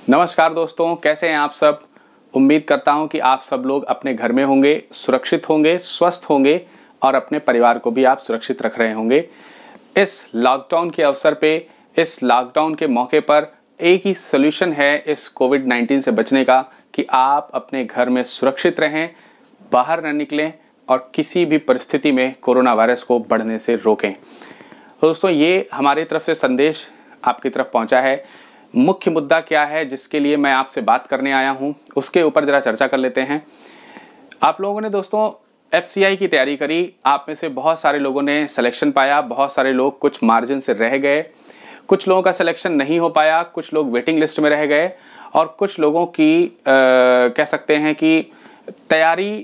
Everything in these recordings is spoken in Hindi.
नमस्कार दोस्तों, कैसे हैं आप सब। उम्मीद करता हूं कि आप सब लोग अपने घर में होंगे, सुरक्षित होंगे, स्वस्थ होंगे और अपने परिवार को भी आप सुरक्षित रख रहे होंगे। इस लॉकडाउन के अवसर पे, इस लॉकडाउन के मौके पर एक ही सोल्यूशन है इस कोविड-19 से बचने का कि आप अपने घर में सुरक्षित रहें, बाहर न निकलें और किसी भी परिस्थिति में कोरोना वायरस को बढ़ने से रोकें। दोस्तों, ये हमारी तरफ से संदेश आपकी तरफ पहुंचा है। मुख्य मुद्दा क्या है जिसके लिए मैं आपसे बात करने आया हूं, उसके ऊपर जरा चर्चा कर लेते हैं। आप लोगों ने दोस्तों FCI की तैयारी करी, आप में से बहुत सारे लोगों ने सिलेक्शन पाया, बहुत सारे लोग कुछ मार्जिन से रह गए, कुछ लोगों का सिलेक्शन नहीं हो पाया, कुछ लोग वेटिंग लिस्ट में रह गए और कुछ लोगों की कह सकते हैं कि तैयारी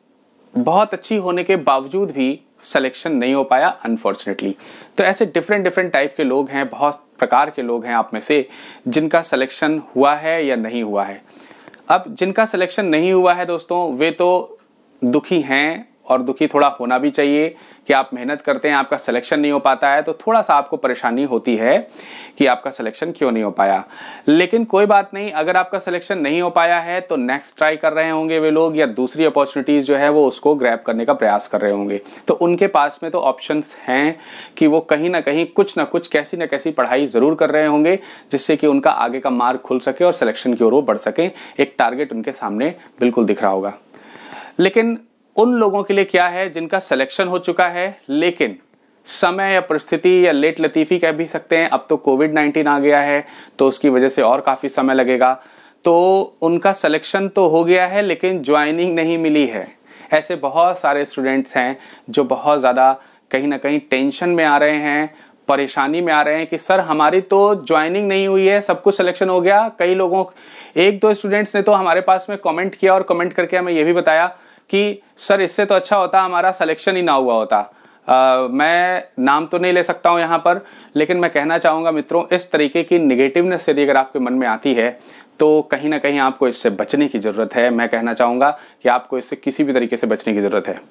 बहुत अच्छी होने के बावजूद भी सिलेक्शन नहीं हो पाया अनफॉर्चुनेटली। तो ऐसे डिफरेंट टाइप के लोग हैं, बहुत प्रकार के लोग हैं आप में से जिनका सिलेक्शन हुआ है या नहीं हुआ है। अब जिनका सिलेक्शन नहीं हुआ है दोस्तों, वे तो दुखी हैं और दुखी थोड़ा होना भी चाहिए कि आप मेहनत करते हैं, आपका सिलेक्शन नहीं हो पाता है तो थोड़ा सा आपको परेशानी होती है कि आपका सिलेक्शन क्यों नहीं हो पाया। लेकिन कोई बात नहीं, अगर आपका सिलेक्शन नहीं हो पाया है तो नेक्स्ट ट्राई कर रहे होंगे वे लोग, या दूसरी अपॉर्चुनिटीज जो है वो उसको ग्रैब करने का प्रयास कर रहे होंगे। तो उनके पास में तो ऑप्शंस हैं कि वो कहीं ना कहीं कुछ ना कुछ, कैसी ना कैसी पढ़ाई जरूर कर रहे होंगे जिससे कि उनका आगे का मार्ग खुल सके और सिलेक्शन की ओर वो बढ़ सके। एक टारगेट उनके सामने बिल्कुल दिख रहा होगा। लेकिन उन लोगों के लिए क्या है जिनका सिलेक्शन हो चुका है लेकिन समय या परिस्थिति या लेट लतीफी कह भी सकते हैं, अब तो कोविड-19 आ गया है तो उसकी वजह से और काफ़ी समय लगेगा, तो उनका सिलेक्शन तो हो गया है लेकिन ज्वाइनिंग नहीं मिली है। ऐसे बहुत सारे स्टूडेंट्स हैं जो बहुत ज़्यादा कहीं ना कहीं टेंशन में आ रहे हैं, परेशानी में आ रहे हैं कि सर हमारी तो ज्वाइनिंग नहीं हुई है, सब कुछ सिलेक्शन हो गया। कई लोगों, एक दो स्टूडेंट्स ने तो हमारे पास में कमेंट किया और कमेंट करके हमें यह भी बताया कि सर इससे तो अच्छा होता हमारा सिलेक्शन ही ना हुआ होता। मैं नाम तो नहीं ले सकता हूं यहाँ पर, लेकिन मैं कहना चाहूँगा मित्रों, इस तरीके की निगेटिवनेस यदि अगर आपके मन में आती है तो कहीं ना कहीं आपको इससे बचने की ज़रूरत है। मैं कहना चाहूँगा कि आपको इससे किसी भी तरीके से बचने की ज़रूरत है।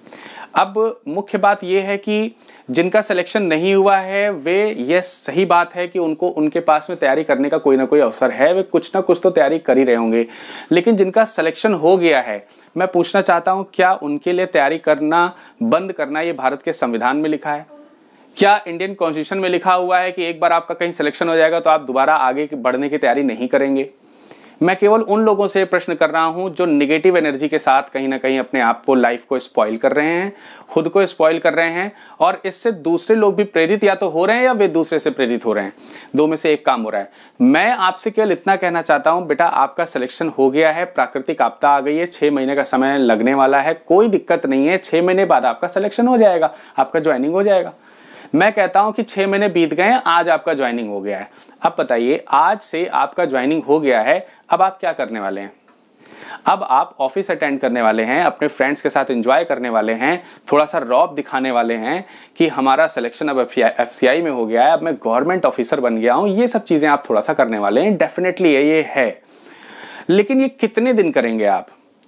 अब मुख्य बात यह है कि जिनका सिलेक्शन नहीं हुआ है वे, ये सही बात है कि उनको उनके पास में तैयारी करने का कोई ना कोई अवसर है, वे कुछ ना कुछ तो तैयारी कर ही रहे होंगे। लेकिन जिनका सिलेक्शन हो गया है, मैं पूछना चाहता हूं, क्या उनके लिए तैयारी करना बंद करना ये भारत के संविधान में लिखा है? क्या इंडियन कॉन्स्टिट्यूशन में लिखा हुआ है कि एक बार आपका कहीं सिलेक्शन हो जाएगा तो आप दोबारा आगे बढ़ने की तैयारी नहीं करेंगे? मैं केवल उन लोगों से प्रश्न कर रहा हूं जो निगेटिव एनर्जी के साथ कहीं ना कहीं अपने आप को, लाइफ को स्पॉइल कर रहे हैं, खुद को स्पॉइल कर रहे हैं और इससे दूसरे लोग भी प्रेरित या तो हो रहे हैं या वे दूसरे से प्रेरित हो रहे हैं। दो में से एक काम हो रहा है। मैं आपसे केवल इतना कहना चाहता हूं, बेटा आपका सिलेक्शन हो गया है, प्राकृतिक आपदा आ गई है, 6 महीने का समय लगने वाला है, कोई दिक्कत नहीं है, 6 महीने बाद आपका सिलेक्शन हो जाएगा, आपका ज्वाइनिंग हो जाएगा। मैं कहता हूं कि 6 महीने बीत गए हैं, आज आपका ज्वाइनिंग हो गया है। अब बताइए, आज से आपका ज्वाइनिंग हो गया है, अब आप क्या करने वाले हैं? अब आप ऑफिस अटेंड करने वाले हैं, अपने फ्रेंड्स के साथ एंजॉय करने वाले हैं, थोड़ा सा रौब दिखाने वाले हैं कि हमारा सिलेक्शन अब FCI में हो गया है, अब मैं गवर्नमेंट ऑफिसर बन गया हूं। ये सब चीजें आप थोड़ा सा करने वाले हैं, डेफिनेटली ये है। लेकिन ये कितने दिन करेंगे आप?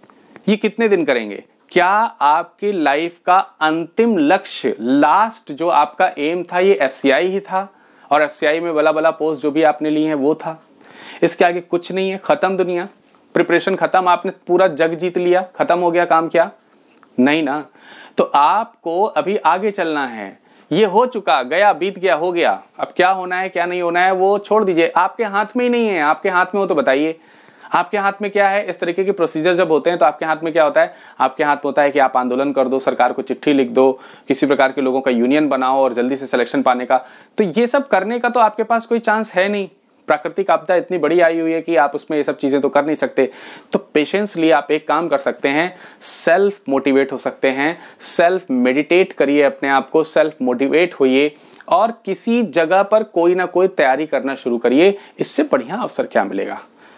ये कितने दिन करेंगे? क्या आपकी लाइफ का अंतिम लक्ष्य, लास्ट जो आपका एम था, ये FCI ही था और FCI में बला बला पोस्ट जो भी आपने ली है वो था? इसके आगे कुछ नहीं है, खत्म दुनिया, प्रिपरेशन खत्म, आपने पूरा जग जीत लिया, खत्म हो गया काम? क्या नहीं ना। तो आपको अभी आगे चलना है। ये हो चुका, गया, बीत गया, हो गया। अब क्या होना है क्या नहीं होना है वो छोड़ दीजिए, आपके हाथ में ही नहीं है। आपके हाथ में हो तो बताइए, आपके हाथ में क्या है? इस तरीके के प्रोसीजर जब होते हैं तो आपके हाथ में क्या होता है? आपके हाथ में होता है कि आप आंदोलन कर दो, सरकार को चिट्ठी लिख दो, किसी प्रकार के लोगों का यूनियन बनाओ और जल्दी से सिलेक्शन पाने का। तो ये सब करने का तो आपके पास कोई चांस है नहीं। प्राकृतिक आपदा इतनी बड़ी आई हुई है कि आप उसमें ये सब चीजें तो कर नहीं सकते। तो पेशेंसली आप एक काम कर सकते हैं, सेल्फ मोटिवेट हो सकते हैं, सेल्फ मेडिटेट करिए, अपने आप को सेल्फ मोटिवेट होइए और किसी जगह पर कोई ना कोई तैयारी करना शुरू करिए। इससे बढ़िया अवसर क्या मिलेगा?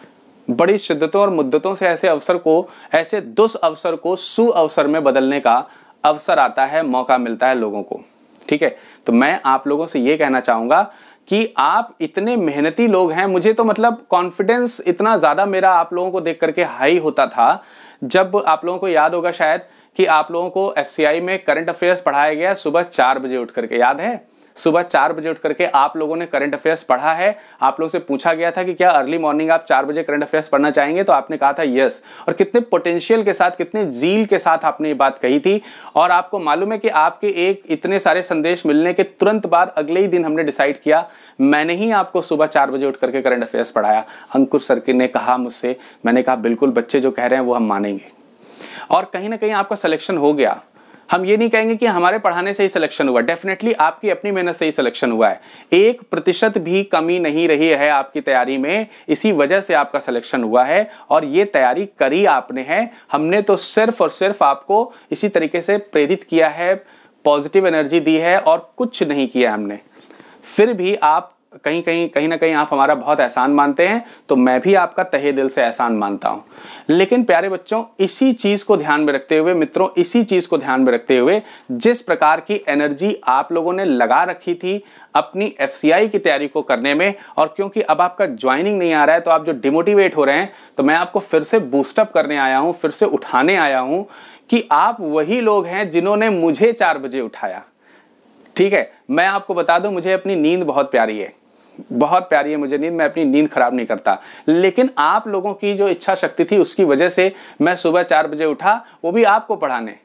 बड़ी शिद्दतों और मुद्दतों से ऐसे अवसर को, ऐसे दुष्अवसर को सुअवसर में बदलने का अवसर आता है, मौका मिलता है लोगों को। ठीक है, तो मैं आप लोगों से ये कहना चाहूंगा कि आप इतने मेहनती लोग हैं। मुझे तो मतलब कॉन्फिडेंस इतना ज्यादा मेरा आप लोगों को देख करके हाई होता था जब आप लोगों को याद होगा शायद कि आप लोगों को FCI में करंट अफेयर्स पढ़ाया गया सुबह 4 बजे उठ करके, याद है? सुबह 4 बजे उठ करके आप लोगों ने करंट अफेयर्स पढ़ा है? आप लोगों से पूछा गया था कि क्या अर्ली मॉर्निंग आप 4 बजे करंट अफेयर्स पढ़ना चाहेंगे? तो आपने कहा था यस। और कितने पोटेंशियल के साथ, कितने जील के साथ आपने ये बात कही थी। और आपको मालूम है कि आपके एक इतने सारे संदेश मिलने के तुरंत बाद अगले ही दिन हमने डिसाइड किया, मैंने ही आपको सुबह 4 बजे उठ करके करंट अफेयर्स पढ़ाया। अंकुर सर ने कहा मुझसे, मैंने कहा बिल्कुल बच्चे जो कह रहे हैं वो हम मानेंगे। और कहीं ना कहीं आपका सिलेक्शन हो गया। हम ये नहीं कहेंगे कि हमारे पढ़ाने से ही सिलेक्शन हुआ, डेफिनेटली आपकी अपनी मेहनत से ही सिलेक्शन हुआ है। 1% भी कमी नहीं रही है आपकी तैयारी में, इसी वजह से आपका सिलेक्शन हुआ है। और ये तैयारी करी आपने है, हमने तो सिर्फ और सिर्फ आपको इसी तरीके से प्रेरित किया है, पॉजिटिव एनर्जी दी है और कुछ नहीं किया हमने। फिर भी आप कहीं ना कहीं आप हमारा बहुत एहसान मानते हैं, तो मैं भी आपका तहे दिल से एहसान मानता हूं। लेकिन प्यारे बच्चों, इसी चीज को ध्यान में रखते हुए मित्रों, इसी चीज को ध्यान में रखते हुए, जिस प्रकार की एनर्जी आप लोगों ने लगा रखी थी अपनी FCI की तैयारी को करने में, और क्योंकि अब आपका ज्वाइनिंग नहीं आ रहा है तो आप जो डिमोटिवेट हो रहे हैं, तो मैं आपको फिर से बूस्टअप करने आया हूं, फिर से उठाने आया हूं कि आप वही लोग हैं जिन्होंने मुझे 4 बजे उठाया। ठीक है, मैं आपको बता दूं, मुझे अपनी नींद बहुत प्यारी है, बहुत प्यारी है मुझे नींद, मैं अपनी नींद खराब नहीं करता। लेकिन आप लोगों की जो इच्छा शक्ति थी उसकी वजह से मैं सुबह 4 बजे उठा, वो भी आपको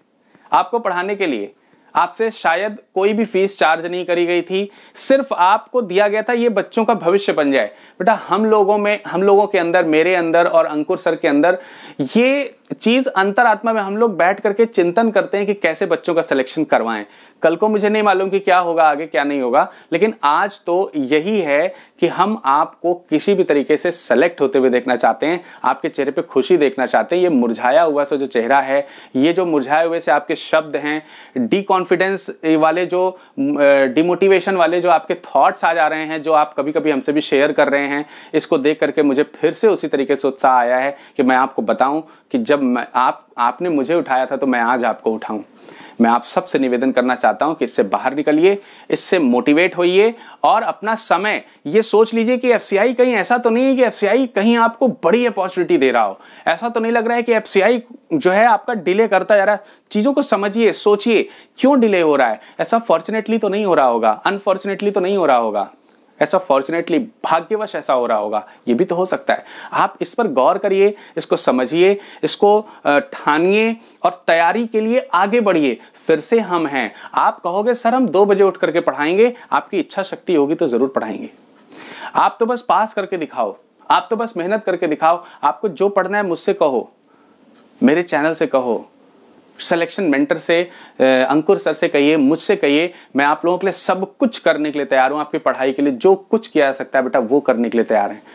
पढ़ाने के लिए। आपसे शायद कोई भी फीस चार्ज नहीं करी गई थी, सिर्फ आपको दिया गया था ये बच्चों का भविष्य बन जाए। बेटा हम लोगों के अंदर, मेरे अंदर और अंकुर सर के अंदर ये चीज अंतरात्मा में हम लोग बैठ करके चिंतन करते हैं कि कैसे बच्चों का सिलेक्शन करवाएं। कल को मुझे नहीं मालूम कि क्या होगा आगे, क्या नहीं होगा, लेकिन आज तो यही है कि हम आपको किसी भी तरीके से सेलेक्ट होते हुए देखना चाहते हैं, आपके चेहरे पे खुशी देखना चाहते हैं। ये मुरझाया हुआ सा जो चेहरा है, ये जो मुरझाए हुए से आपके शब्द हैं, कॉन्फिडेंस वाले जो, डिमोटिवेशन वाले जो आपके थॉट्स आ जा रहे हैं, जो आप कभी कभी हमसे भी शेयर कर रहे हैं, इसको देख करके मुझे फिर से उसी तरीके से उत्साह आया है कि मैं आपको बताऊं कि जब आपने मुझे उठाया था तो मैं आज आपको उठाऊं। मैं आप सबसे निवेदन करना चाहता हूं कि इससे बाहर निकलिए, इससे मोटिवेट होइए और अपना समय ये सोच लीजिए कि FCI कहीं ऐसा तो नहीं है कि FCI कहीं आपको बड़ी अपॉर्चुनिटी दे रहा हो। ऐसा तो नहीं लग रहा है कि FCI जो है आपका डिले करता जा रहा है। चीजों को समझिए, सोचिए क्यों डिले हो रहा है। ऐसा फॉर्चुनेटली तो नहीं हो रहा होगा, अनफॉर्चुनेटली तो नहीं हो रहा होगा, ऐसा फॉर्चुनेटली, भाग्यवश ऐसा हो रहा होगा, ये भी तो हो सकता है। आप इस पर गौर करिए, इसको समझिए, इसको ठानिए और तैयारी के लिए आगे बढ़िए। फिर से हम हैं। आप कहोगे सर हम 2 बजे उठ करके पढ़ाएंगे, आपकी इच्छा शक्ति होगी तो जरूर पढ़ाएंगे। आप तो बस पास करके दिखाओ, आप तो बस मेहनत करके दिखाओ। आपको जो पढ़ना है मुझसे कहो, मेरे चैनल से कहो, सिलेक्शन मेंटर से अंकुर सर से कहिए, मुझसे कहिए। मैं आप लोगों के लिए सब कुछ करने के लिए तैयार हूं। आपकी पढ़ाई के लिए जो कुछ किया जा सकता है बेटा वो करने के लिए तैयार हैं।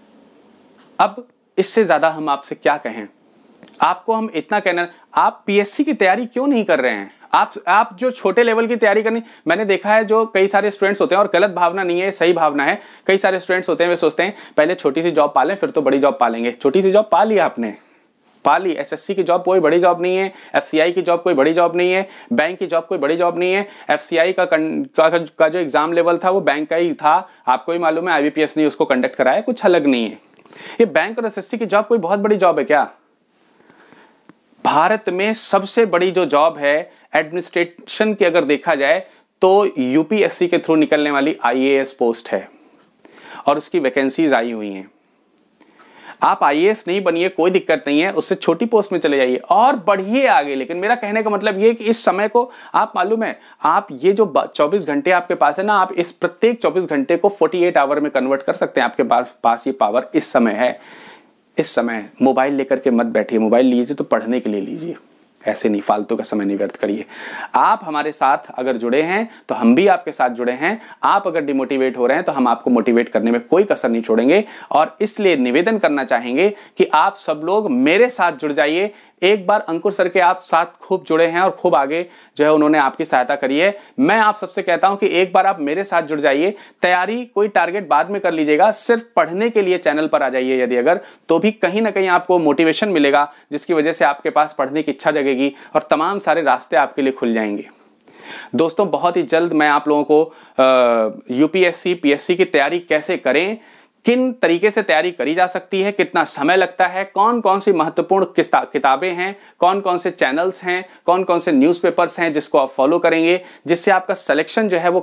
अब इससे ज्यादा हम आपसे क्या कहें। आपको हम इतना कहना, आप PSC की तैयारी क्यों नहीं कर रहे हैं? आप जो छोटे लेवल की तैयारी करनी, मैंने देखा है जो कई सारे स्टूडेंट्स होते हैं, और गलत भावना नहीं है, सही भावना है। कई सारे स्टूडेंट्स होते हैं, वे सोचते हैं पहले छोटी सी जॉब पालें फिर तो बड़ी जॉब पालेंगे। छोटी सी जॉब पा लिया आपने, पा ली। SSC की जॉब कोई बड़ी जॉब नहीं है, FCI की जॉब कोई बड़ी जॉब नहीं है, बैंक की जॉब कोई बड़ी जॉब नहीं है। FCI का जो एग्जाम लेवल था वो बैंक का ही था, आपको ही मालूम है। IBPS ने उसको कंडक्ट कराया, कुछ अलग नहीं है। ये बैंक और SSC की जॉब कोई बहुत बड़ी जॉब है क्या? भारत में सबसे बड़ी जो जॉब है एडमिनिस्ट्रेशन की अगर देखा जाए तो UPSC के थ्रू निकलने वाली IAS पोस्ट है, और उसकी वैकेंसीज आई हुई हैं। आप IAS नहीं बनिए, कोई दिक्कत नहीं है, उससे छोटी पोस्ट में चले जाइए और बढ़िए आगे। लेकिन मेरा कहने का मतलब ये है कि इस समय को, आप मालूम है, आप ये जो 24 घंटे आपके पास है ना, आप इस प्रत्येक 24 घंटे को 48 आवर में कन्वर्ट कर सकते हैं। आपके पास ये पावर इस समय है। इस समय मोबाइल लेकर के मत बैठिए, मोबाइल लीजिए तो पढ़ने के लिए लीजिए, ऐसे नहीं, फालतू का समय नहीं व्यर्थ करिए। आप हमारे साथ अगर जुड़े हैं तो हम भी आपके साथ जुड़े हैं। आप अगर डिमोटिवेट हो रहे हैं तो हम आपको मोटिवेट करने में कोई कसर नहीं छोड़ेंगे। और इसलिए निवेदन करना चाहेंगे कि आप सब लोग मेरे साथ जुड़ जाइए। एक बार अंकुर सर के आप साथ खूब जुड़े हैं और खूब आगे जो है उन्होंने आपकी सहायता करी है। मैं आप सबसे कहता हूं कि एक बार आप मेरे साथ जुड़ जाइए। तैयारी कोई टारगेट बाद में कर लीजिएगा, सिर्फ पढ़ने के लिए चैनल पर आ जाइए यदि अगर, तो भी कहीं ना कहीं आपको मोटिवेशन मिलेगा, जिसकी वजह से आपके पास पढ़ने की इच्छा जगेगी और तमाम सारे रास्ते आपके लिए खुल जाएंगे। दोस्तों, बहुत ही जल्द मैं आप लोगों को UPSC PSC की तैयारी कैसे करें, किन तरीके से तैयारी करी जा सकती है, कितना समय लगता है, कौन कौन सी महत्वपूर्ण किताबें हैं, कौन कौन से चैनल्स हैं, कौन कौन से न्यूज़पेपर्स हैं जिसको आप फॉलो करेंगे, जिससे आपका सिलेक्शन जो है वो काफ़ी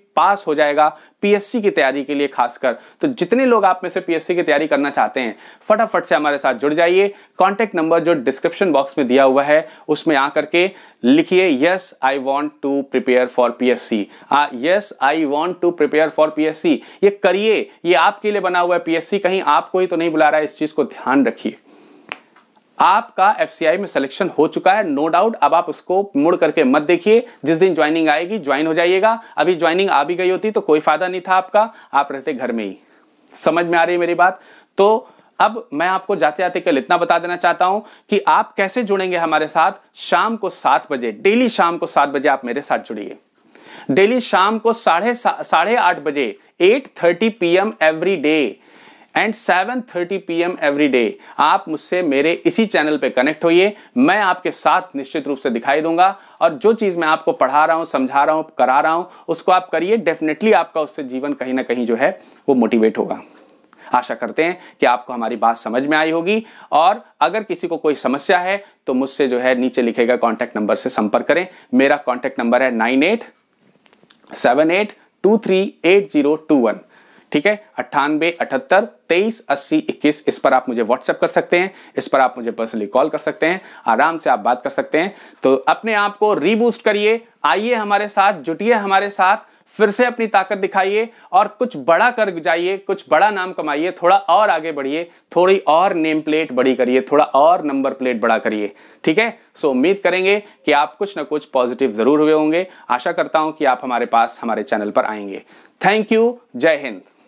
पास हो जाएगा पीएससी की तैयारी के लिए खासकर। तो जितने लोग आप में से पीएससी की तैयारी करना चाहते हैं फटाफट से हमारे साथ जुड़ जाइए। कॉन्टेक्ट नंबर जो डिस्क्रिप्शन बॉक्स में दिया हुआ है उसमें आकर के लिखिए yes I want to prepare for PSC. Yes I want to prepare for PSC, ये करिए, ये आपके लिए बना हुआ है पीएससी, कहीं आपको ही तो नहीं बुला रहा है। इस चीज को ध्यान रखिए। आपका एफसीआई में सिलेक्शन हो चुका है, नो डाउट। अब आप उसको मुड़ करके मत देखिए। जिस दिन ज्वाइनिंग आएगी ज्वाइन हो जाइएगा। अभी ज्वाइनिंग आ भी गई होती तो कोई फायदा नहीं था आपका, आप रहते घर में ही। समझ में आ रही है मेरी बात? तो अब मैं आपको जाते जाते कल इतना बता देना चाहता हूं कि आप कैसे जुड़ेंगे हमारे साथ। शाम को 7 बजे, डेली शाम को 7 बजे आप मेरे साथ जुड़िए। डेली शाम को 8:30 बजे, 8:30 PM every day and 7:30 PM every day आप मुझसे मेरे इसी चैनल पे कनेक्ट होइए। मैं आपके साथ निश्चित रूप से दिखाई दूंगा और जो चीज मैं आपको पढ़ा रहा हूं, समझा रहा हूं, करा रहा हूं उसको आप करिए। डेफिनेटली आपका उससे जीवन कहीं ना कहीं जो है वो मोटिवेट होगा। आशा करते हैं कि आपको हमारी बात समझ में आई होगी और अगर किसी को कोई समस्या है तो मुझसे जो है नीचे लिखेगा कॉन्टैक्ट नंबर से संपर्क करें। मेरा कॉन्टैक्ट नंबर है 9878238021। ठीक है, 9878238021। इस पर आप मुझे व्हाट्सएप कर सकते हैं, इस पर आप मुझे पर्सनली कॉल कर सकते हैं, आराम से आप बात कर सकते हैं। तो अपने आप को रीबूस्ट करिए, आइए हमारे साथ, जुटिए हमारे साथ, फिर से अपनी ताकत दिखाइए और कुछ बड़ा कर जाइए, कुछ बड़ा नाम कमाइए, थोड़ा और आगे बढ़िए, थोड़ी और नेम प्लेट बड़ी करिए, थोड़ा और नंबर प्लेट बड़ा करिए। ठीक है, सो उम्मीद करेंगे कि आप कुछ ना कुछ पॉजिटिव जरूर हुए होंगे। आशा करता हूं कि आप हमारे पास, हमारे चैनल पर आएंगे। थैंक यू, जय हिंद।